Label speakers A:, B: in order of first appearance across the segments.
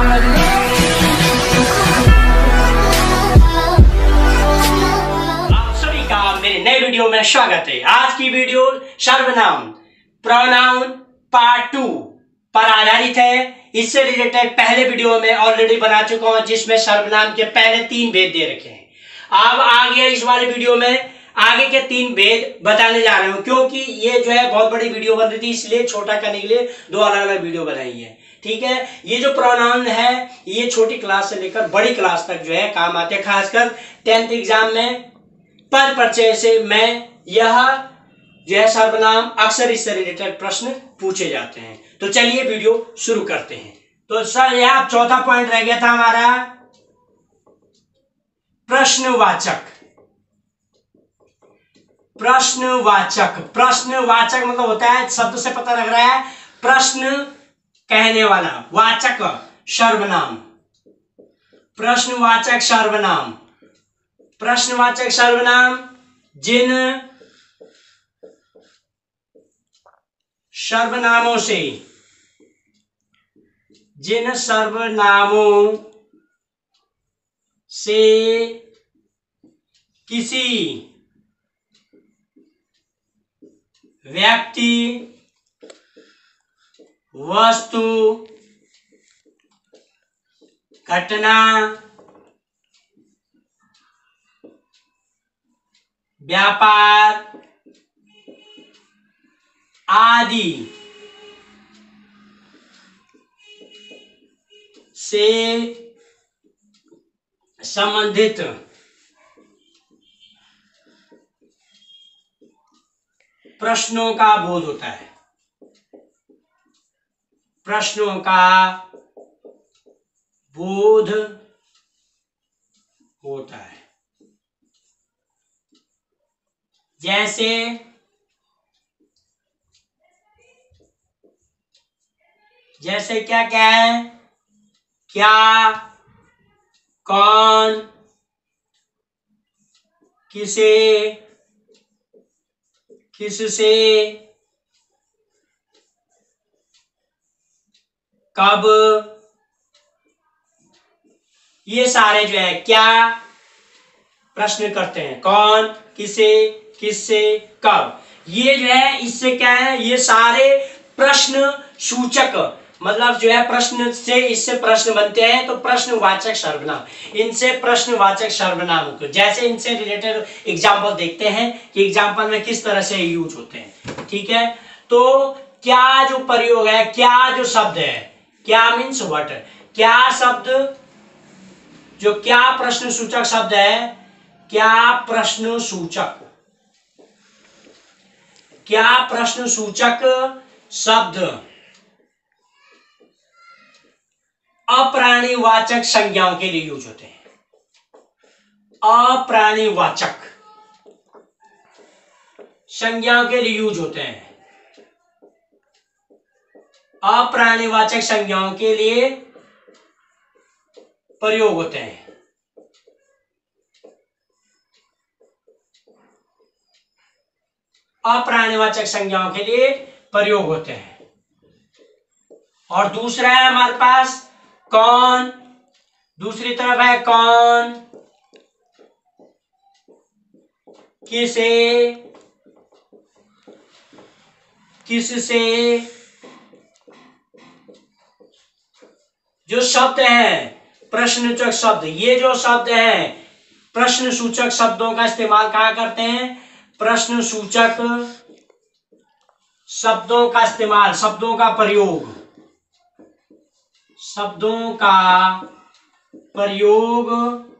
A: सभी का मेरे नए वीडियो में स्वागत है। आज की वीडियो सर्वनाम प्रोनाउन पार्ट 2 पर आधारित है। इससे रिलेटेड पहले वीडियो में ऑलरेडी बना चुका हूं, जिसमें सर्वनाम के पहले 3 भेद दे रखे हैं। अब आगे इस वाले वीडियो में आगे के 3 भेद बताने जा रहा हूं, क्योंकि ये जो है बहुत बड़ी वीडियो बन रही थी, इसलिए छोटा करने के लिए 2 अलग अलग वीडियो बनाई है। ठीक है, ये जो प्रोनाउन है ये छोटी क्लास से लेकर बड़ी क्लास तक जो है काम आते हैं, खासकर 10th एग्जाम में पद परिचय से मैं यह जो है सर्वनाम अक्सर इससे रिलेटेड प्रश्न पूछे जाते हैं। तो चलिए वीडियो शुरू करते हैं। तो सर यह चौथा पॉइंट रह गया था हमारा प्रश्नवाचक। प्रश्नवाचक प्रश्नवाचक मतलब होता है, शब्द से पता लग रहा है, प्रश्न कहने वाला, वाचक सर्वनाम। प्रश्नवाचक सर्वनाम, प्रश्नवाचक सर्वनाम जिन सर्वनामों से किसी व्यक्ति, वस्तु, घटना, व्यापार आदि से संबंधित प्रश्नों का बोध होता है। प्रश्नों का बोध होता है। जैसे क्या क्या है, क्या, कौन, किसे, किससे, कब, ये सारे जो है क्या प्रश्न करते हैं, कौन, किसे, किससे, कब, ये जो है इससे क्या है, ये सारे प्रश्न सूचक मतलब जो है प्रश्न से इससे प्रश्न बनते हैं। तो प्रश्नवाचक सर्वनाम, इनसे प्रश्नवाचक सर्वनाम को जैसे इनसे रिलेटेड एग्जाम्पल देखते हैं कि एग्जाम्पल में किस तरह से यूज होते हैं। ठीक है, तो क्या जो प्रयोग है, क्या जो शब्द है, क्या मीन्स व्हाट, क्या शब्द जो क्या प्रश्न सूचक शब्द है, क्या प्रश्न सूचक, क्या प्रश्न सूचक शब्द अप्राणीवाचक संज्ञाओं के लिए यूज होते हैं। अप्राणीवाचक संज्ञाओं के लिए यूज होते हैं। अप्राणीवाचक संज्ञाओं के लिए प्रयोग होते हैं। अप्राणीवाचक संज्ञाओं के लिए प्रयोग होते हैं। और दूसरा है हमारे पास कौन, दूसरी तरफ है कौन, किसे, किससे, जो शब्द है प्रश्नसूचक शब्द, ये जो शब्द है प्रश्न सूचक शब्दों का इस्तेमाल कहां करते हैं, प्रश्न सूचक शब्दों का इस्तेमाल, शब्दों का प्रयोग, शब्दों का प्रयोग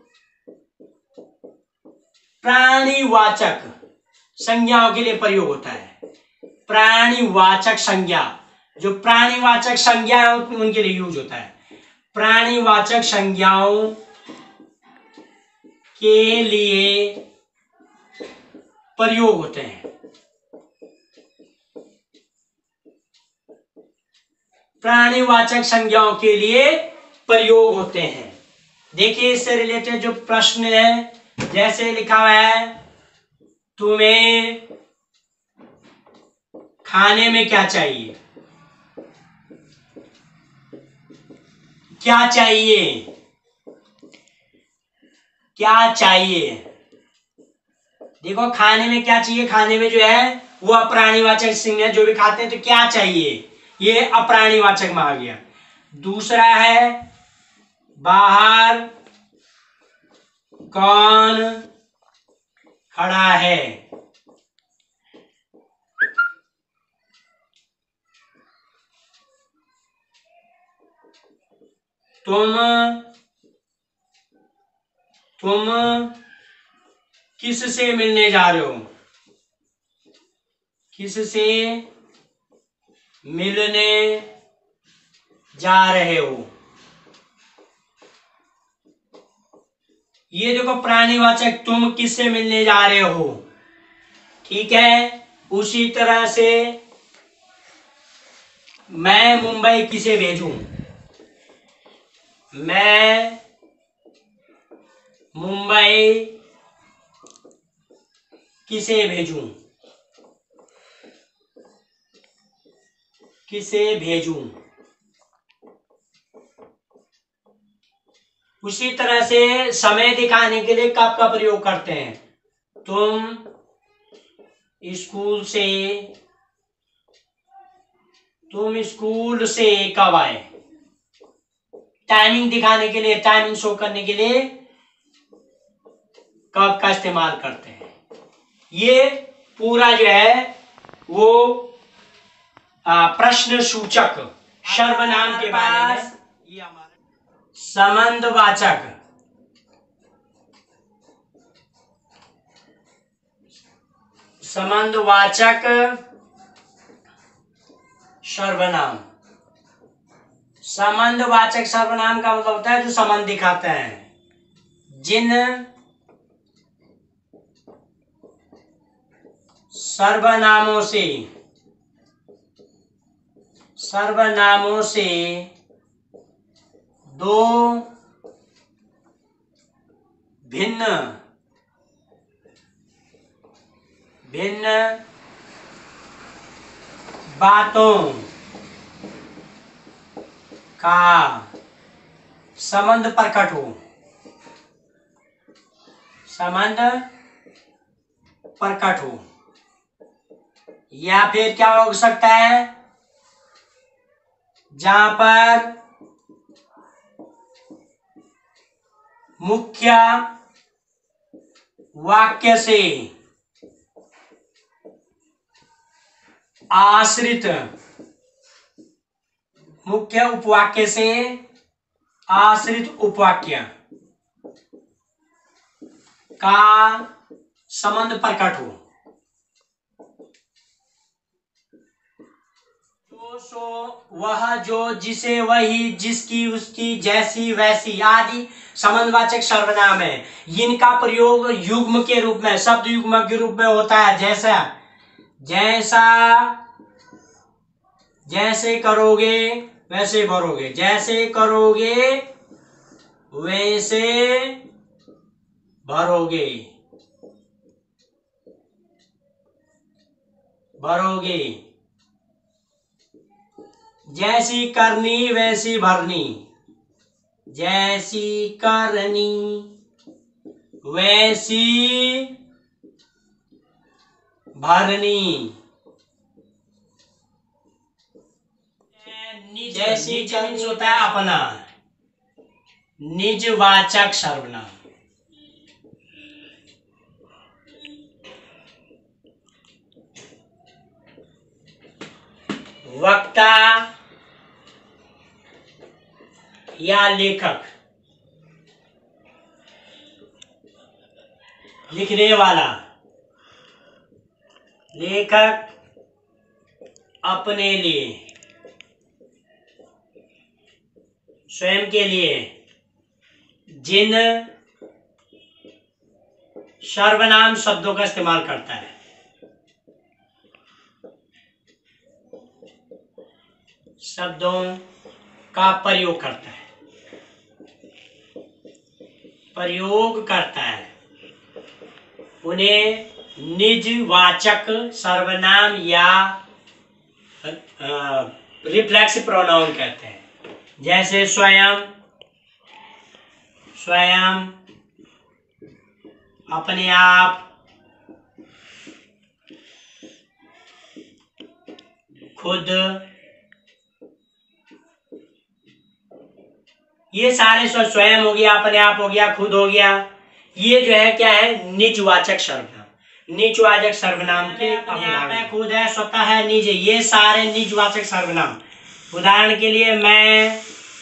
A: प्राणीवाचक संज्ञाओं के लिए प्रयोग होता है। प्राणीवाचक संज्ञा, जो प्राणीवाचक संज्ञा है उनके लिए यूज होता है। प्राणीवाचक संज्ञाओं के लिए प्रयोग होते हैं। प्राणीवाचक संज्ञाओं के लिए प्रयोग होते हैं। देखिए इससे रिलेटेड जो प्रश्न है, जैसे लिखा हुआ है तुम्हें खाने में क्या चाहिए, क्या चाहिए, क्या चाहिए। देखो खाने में क्या चाहिए, खाने में जो है वो अप्राणीवाचक चिन्ह है, जो भी खाते हैं तो क्या चाहिए, ये अप्राणीवाचक में आ गया। दूसरा है बाहर कौन खड़ा है, तुम किससे मिलने जा रहे हो, किससे मिलने जा रहे हो। ये देखो प्राणीवाचक, तुम किससे मिलने जा रहे हो, ठीक है। उसी तरह से मैं मुंबई किसे भेजूं, मैं मुंबई किसे भेजूं, किसे भेजूं। उसी तरह से समय दिखाने के लिए कब का प्रयोग करते हैं, तुम स्कूल से कब आए। टाइमिंग दिखाने के लिए, टाइमिंग शो करने के लिए कब का इस्तेमाल करते हैं। ये पूरा जो है वो प्रश्न सूचक सर्वनाम के बारे में। ये हमारा संबंधवाचक, संबंधवाचक सर्वनाम। संबंधवाचक सर्वनाम का मतलब होता है जो संबंध दिखाते हैं, जिन सर्वनामों से दो भिन्न बातों का संबंध प्रकट हो, संबंध प्रकट हो। या फिर क्या हो सकता है, जहां पर मुख्य वाक्य से आश्रित, मुख्य उपवाक्य से आश्रित उपवाक्य का संबंध प्रकट हो। सो वह, जो, जिसे, वही, जिसकी, उसकी, जैसी, वैसी आदि संबंधवाचक सर्वनाम है। इनका प्रयोग युग्म के रूप में, शब्द युग्म के रूप में होता है। जैसे करोगे वैसे भरोगे, जैसे करोगे वैसे भरोगे, जैसी करनी वैसी भरनी, जैसी करनी वैसी भरनी, जैसी करनी होता है अपना, निजवाचक सर्वनाम। वक्ता या लेखक, लिखने वाला, लेखक अपने लिए, स्वयं के लिए जिन सर्वनाम शब्दों का इस्तेमाल करता है, शब्दों का प्रयोग करता है, उन्हें निजवाचक सर्वनाम या रिफ्लेक्स प्रोनाउन कहते हैं। जैसे स्वयं, स्वयं अपने आप खुद, ये सारे स्वयं हो गया, अपने आप हो गया, खुद हो गया। ये जो है क्या है, निजवाचक सर्वनाम। निजवाचक सर्वनाम के अपने आप है, खुद है, स्वतः है, निज, ये सारे निजवाचक सर्वनाम। उदाहरण के लिए मैं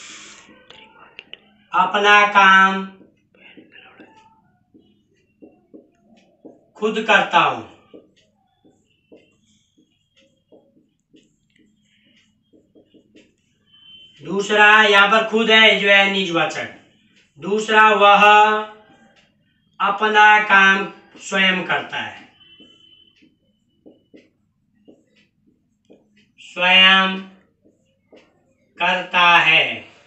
A: अपना काम खुद करता हूं। दूसरा यहां पर खुद है जो है निजवाचक। दूसरा वह अपना काम स्वयं करता है, स्वयं करता है।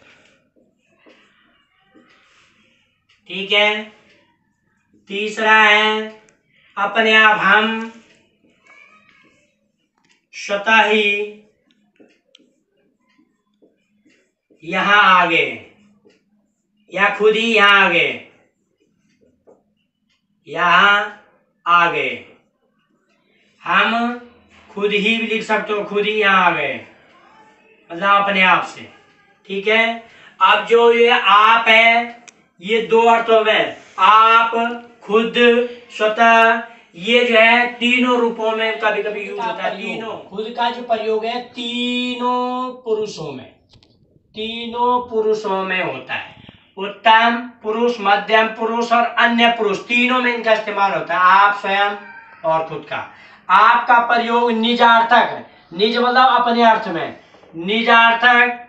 A: ठीक है। तीसरा है अपने आप हम स्वतः ही यहां आ गए, या खुद ही यहां आ गए, यहां आ गए। हम खुद ही भी लिख सकते हो, खुद ही यहां आ गए, मतलब अपने आप से। ठीक है। अब जो ये आप है, ये दो अर्थों में, आप, खुद, स्वतः, ये जो है तीनों रूपों में कभी कभी यूज होता है। तीनों, खुद का जो प्रयोग है तीनों पुरुषों में, तीनों पुरुषों में होता है। उत्तम पुरुष, मध्यम पुरुष और अन्य पुरुष, तीनों में इनका इस्तेमाल होता है, आप, स्वयं और खुद का। आपका प्रयोग निजार्थक है, निज मतलब अपने अर्थ में, निजार्थक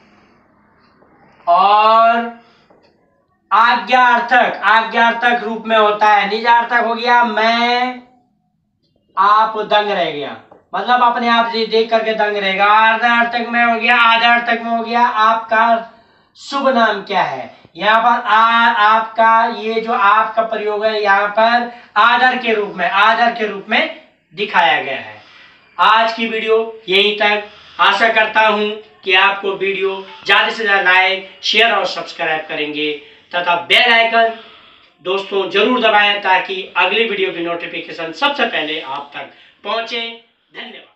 A: और आज्ञार्थक, आज्ञार्थक रूप में होता है। निजार्थक हो गया मैं आप दंग रह गया, मतलब अपने आप से देख करके दंग रहेगा। आदर्थक में हो गया, आदर्थक में हो गया आपका शुभ नाम क्या है। यहाँ पर आपका, ये जो आपका प्रयोग है यहाँ पर आदर के रूप में, आदर के रूप में दिखाया गया है। आज की वीडियो यहीं तक। आशा करता हूं कि आपको वीडियो ज्यादा से ज्यादा लाइक, शेयर और सब्सक्राइब करेंगे तथा बेल आइकन दोस्तों जरूर दबाएं ताकि अगली वीडियो की नोटिफिकेशन सबसे पहले आप तक पहुंचे। धन्यवाद।